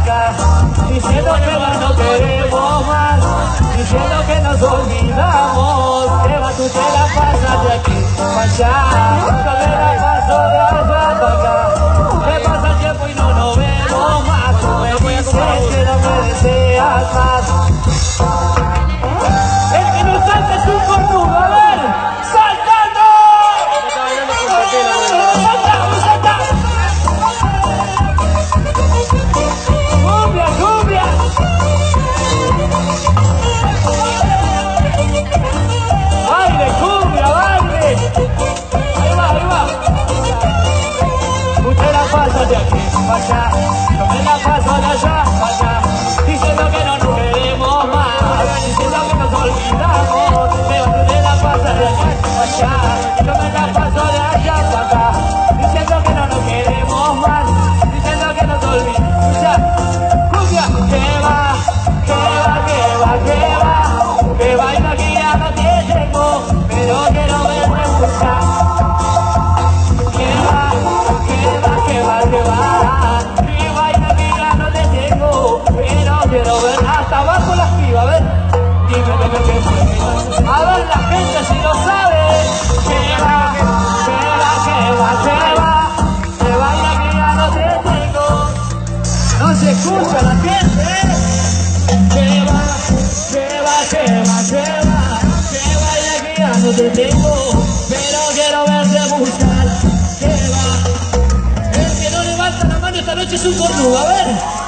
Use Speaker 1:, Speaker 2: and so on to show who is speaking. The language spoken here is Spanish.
Speaker 1: acá, diciendo que no queremos más, diciendo que nos olvidamos, que va, tú te la pasas de aquí para allá, yo me la paso de allá para acá, que pasa el tiempo y no nos vemos más, tú me dices que no me deseas más. El que no salta es un cornudo, a ver, ¡saltando! ¡Saltamos, saltamos! ¡Cumbia, cumbia! ¡Baile, cumbia, baile! Ahí va, ahí va. Usted la pasa de aquí para allá, yo me la paso de allá para acá, diciendo que no nos queremos más, diciendo que nos olvidamos, pero usted la pasa de aquí para allá, yo me la paso de allá para acá, diciendo que no nos queremos más, diciendo que nos olvidamos. Cumbia, que va, que va, que va, que va, que baila que ya no te tengo, pero quiero verme buscar. Que va, que va, que va, que va, que baila que ya no te tengo, pero quiero ver hasta abajo las pibas, a ver, dime que fue. A ver la gente si lo sabe. Que va, que va, que va, que va, que baila que ya no te tengo. No se escucha la gente, que va, que va, que va, que va, que baila que ya no te tengo, pero quiero verte buscar. Que va, el que no levanta la mano esta noche es un cornudo, a ver.